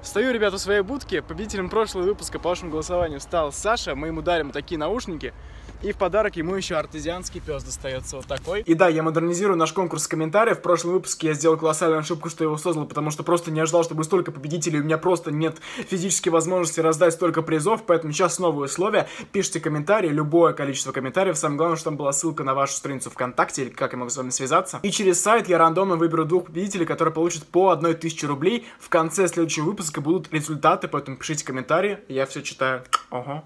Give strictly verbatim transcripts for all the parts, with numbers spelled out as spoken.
Стою, ребята, в своей будке. Победителем прошлого выпуска по вашему голосованию стал Саша. Мы ему дарим такие наушники. И в подарок ему еще артезианский пес достается вот такой. И да, я модернизирую наш конкурс комментариев. В прошлом выпуске я сделал колоссальную ошибку, что его создал, потому что просто не ожидал, что будет столько победителей. У меня просто нет физической возможности раздать столько призов. Поэтому сейчас новые условия. Пишите комментарии, любое количество комментариев. Самое главное, чтобы там была ссылка на вашу страницу ВКонтакте, или как я могу с вами связаться. И через сайт я рандомно выберу двух победителей, которые получат по одной тысяче рублей. В конце следующего выпуска будут результаты, поэтому пишите комментарии. Я все читаю. Ого.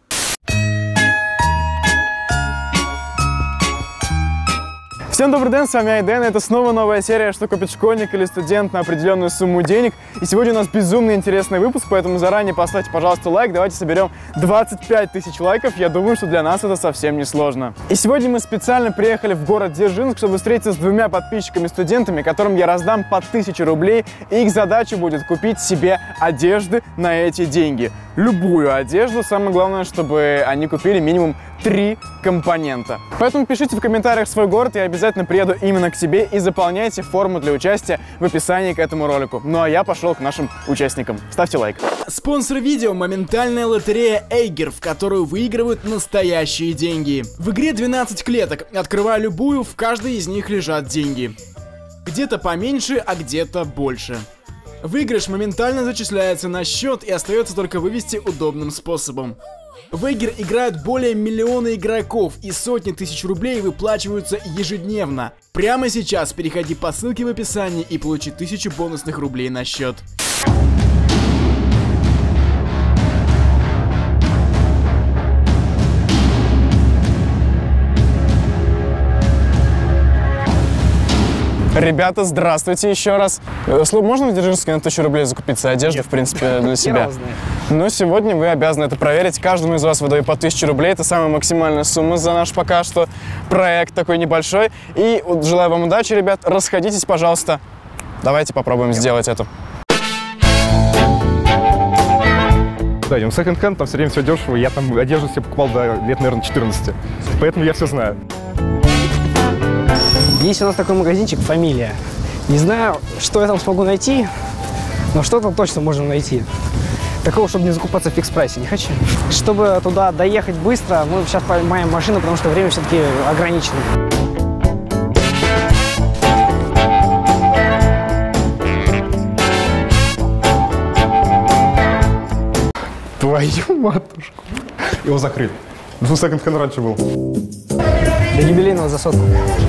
Всем добрый день, с вами Айден, это снова новая серия «Что купит школьник или студент на определенную сумму денег». И сегодня у нас безумно интересный выпуск, поэтому заранее поставьте, пожалуйста, лайк. Давайте соберем двадцать пять тысяч лайков, я думаю, что для нас это совсем не сложно. И сегодня мы специально приехали в город Дзержинск, чтобы встретиться с двумя подписчиками-студентами, которым я раздам по тысяче рублей, и их задача будет купить себе одежды на эти деньги. Любую одежду, самое главное, чтобы они купили минимум три компонента. Поэтому пишите в комментариях свой город, я обязательно приеду именно к тебе, и заполняйте форму для участия в описании к этому ролику. Ну а я пошел к нашим участникам. Ставьте лайк. Спонсор видео — моментальная лотерея Эйгер, в которую выигрывают настоящие деньги. В игре двенадцать клеток. Открывая любую, в каждой из них лежат деньги. Где-то поменьше, а где-то больше. Выигрыш моментально зачисляется на счет и остается только вывести удобным способом. В Эйгер играют более миллиона игроков, и сотни тысяч рублей выплачиваются ежедневно. Прямо сейчас переходи по ссылке в описании и получи тысячу бонусных рублей на счет. Ребята, здравствуйте еще раз. Слово, можно в Дзержинске на тысячу рублей закупиться одежду, в принципе, для себя? Но сегодня вы обязаны это проверить. Каждому из вас выдаю по тысяче рублей. Это самая максимальная сумма за наш пока что проект такой небольшой. И желаю вам удачи, ребят. Расходитесь, пожалуйста. Давайте попробуем сделать это. Да, идем в секонд-хенд, там все время все дешево. Я там одежду себе покупал до лет, наверное, четырнадцати. Поэтому я все знаю. Есть у нас такой магазинчик «Фамилия». Не знаю, что я там смогу найти, но что-то точно можно найти. Такого, чтобы не закупаться в фикс-прайсе, не хочу. Чтобы туда доехать быстро, мы сейчас поймаем машину, потому что время все-таки ограничено. Твою матушку. Его закрыли. Ну, секонд-хенд раньше был. До юбилейного за сотку.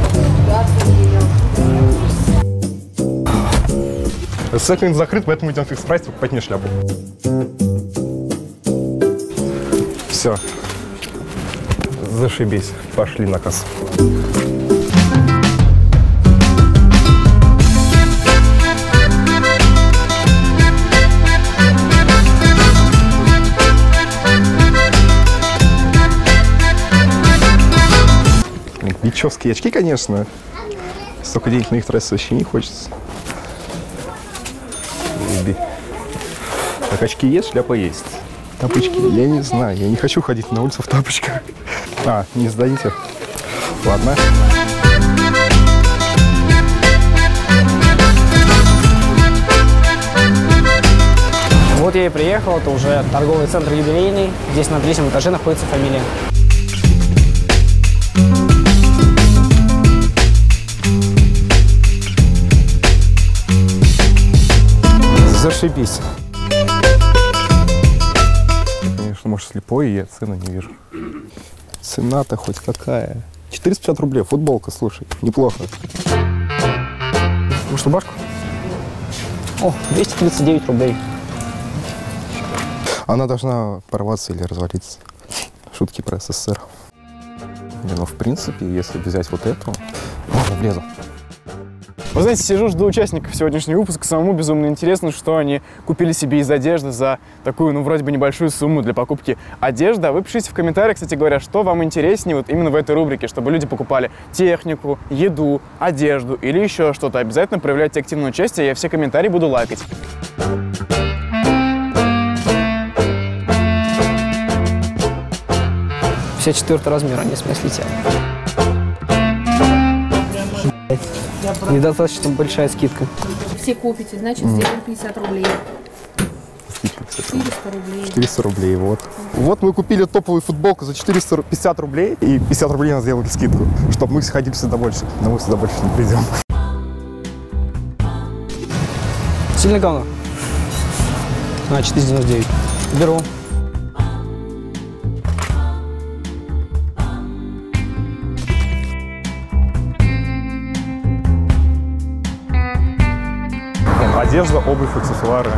Секонд закрыт, поэтому идем в фикс-прайс покупать мне шляпу. Все. Зашибись. Пошли на кассу. Бичевские очки, конечно. Столько денег на их тратить вообще не хочется. Так, очки есть, шляпа есть. Тапочки, я не знаю, я не хочу ходить на улицу в тапочках. А, не сдадите? Ладно. Вот я и приехал, это уже торговый центр юбилейный. Здесь на третьем этаже находится «Фамилия». Зашибись. Конечно, может, слепой, я цены не вижу. Цена-то хоть какая? четыреста пятьдесят рублей, футболка, слушай, неплохо. Может, рубашку? О, двести тридцать девять рублей. Она должна порваться или развалиться. Шутки про СССР. Не, ну, в принципе, если взять вот эту... Ладно, влезу. Вы знаете, сижу, жду участников сегодняшнего выпуска. Самому безумно интересно, что они купили себе из одежды за такую, ну, вроде бы небольшую сумму для покупки одежды. А вы пишите в комментариях, кстати говоря, что вам интереснее вот именно в этой рубрике, чтобы люди покупали технику, еду, одежду или еще что-то. Обязательно проявляйте активное участие, я все комментарии буду лайкать. пятьдесят четвёртый размер, не смыслите. Недостаточно большая скидка. Все купите, значит, сделаем пятьдесят рублей. четыреста рублей. четыреста рублей, вот. Вот мы купили топовую футболку за четыреста пятьдесят рублей, и пятьдесят рублей нам сделали скидку, чтобы мы сходили сюда больше. Но мы сюда больше не придем. Сильно говно? А, четыреста девяносто девять. Беру. Одежда, обувь, аксессуары.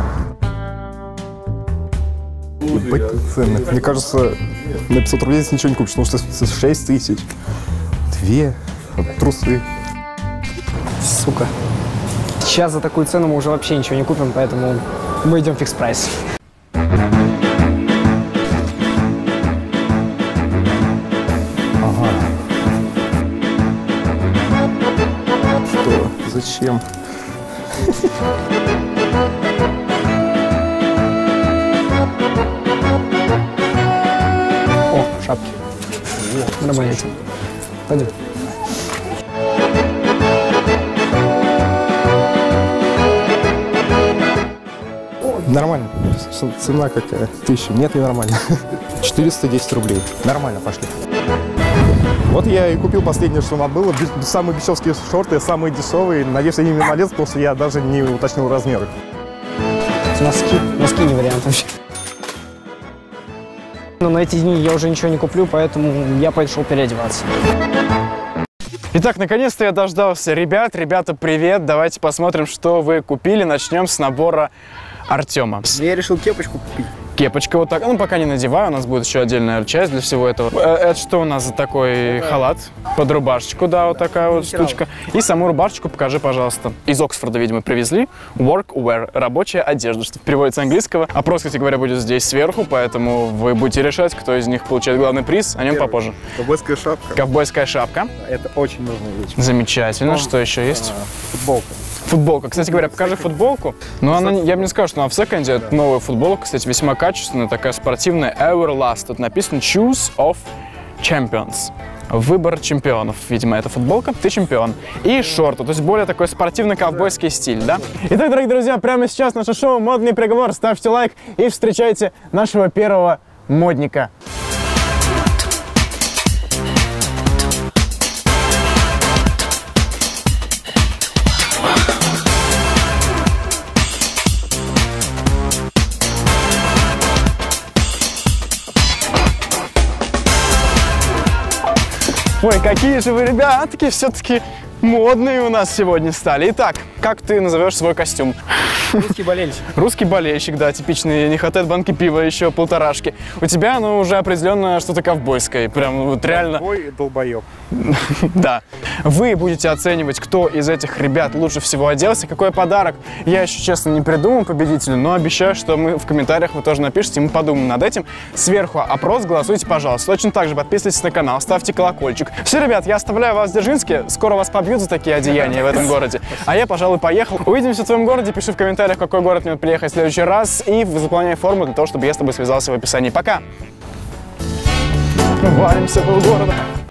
Ебать, цены. Мне кажется, на пятьсот рублей здесь ничего не купишь, потому что шесть тысяч. Две. Трусы. Сука. Сейчас за такую цену мы уже вообще ничего не купим, поэтому мы идем в фикс прайс. Ага. Что? Зачем? О, шапки. Нормально. Пойдем. Нормально. Цена какая? Тысяча. Нет, не нормально. четыреста десять рублей. Нормально, пошли. Вот я и купил последнее, что у нас было. Самые дешевые шорты, самые дешевые. Надеюсь, они мне налезут, потому что я даже не уточнил размеры. Носки. Носки не вариант вообще. Но на эти дни я уже ничего не куплю, поэтому я пошел переодеваться. Итак, наконец-то я дождался ребят. Ребята, привет. Давайте посмотрим, что вы купили. Начнем с набора Артема. Я решил кепочку купить. Кепочка вот так. Ну, пока не надеваю, у нас будет еще отдельная часть для всего этого. Это что у нас за такой халат? Под рубашечку, да, вот такая вот штучка. И саму рубашечку покажи, пожалуйста. Из Оксфорда, видимо, привезли. Workwear, рабочая одежда, что переводится с английского. Опрос, кстати говоря, будет здесь сверху, поэтому вы будете решать, кто из них получает главный приз. О нем попозже. Ковбойская шапка. Ковбойская шапка. Это очень нужная вещь. Замечательно. Что еще есть? Футболка. Футболка. Кстати говоря, покажи футболку. Но она, я бы не сказал, что она в секонде. Это новая футболка, кстати, весьма качественная, такая спортивная. Everlast. Тут написано Choose of Champions. Выбор чемпионов. Видимо, это футболка. Ты чемпион. И шорты. То есть более такой спортивно-ковбойский стиль, да? Итак, дорогие друзья, прямо сейчас наше шоу «Модный приговор». Ставьте лайк и встречайте нашего первого модника. Ой, какие же вы, ребятки, все-таки модные у нас сегодня стали. Итак, как ты назовешь свой костюм? Русский болельщик. Русский болельщик, да, типичный, не хватает банки пива, еще полторашки. У тебя, ну, уже определенно что-то ковбойское, прям вот реально. Ковбой и долбоеб. Да. Вы будете оценивать, кто из этих ребят лучше всего оделся, какой подарок. Я еще, честно, не придумал победителя, но обещаю, что мы в комментариях вы тоже напишите, мы подумаем над этим. Сверху опрос, голосуйте, пожалуйста. Точно так же подписывайтесь на канал, ставьте колокольчик. Все, ребят, я оставляю вас в Дзержинске, скоро вас побьют за такие одеяния в этом городе. А я, пожалуй, поехал. Увидимся в твоем городе, пиши в комментариях, в какой город мне приехать в следующий раз, и заполняй форму для того, чтобы я с тобой связался в описании. Пока! Валимся по городу.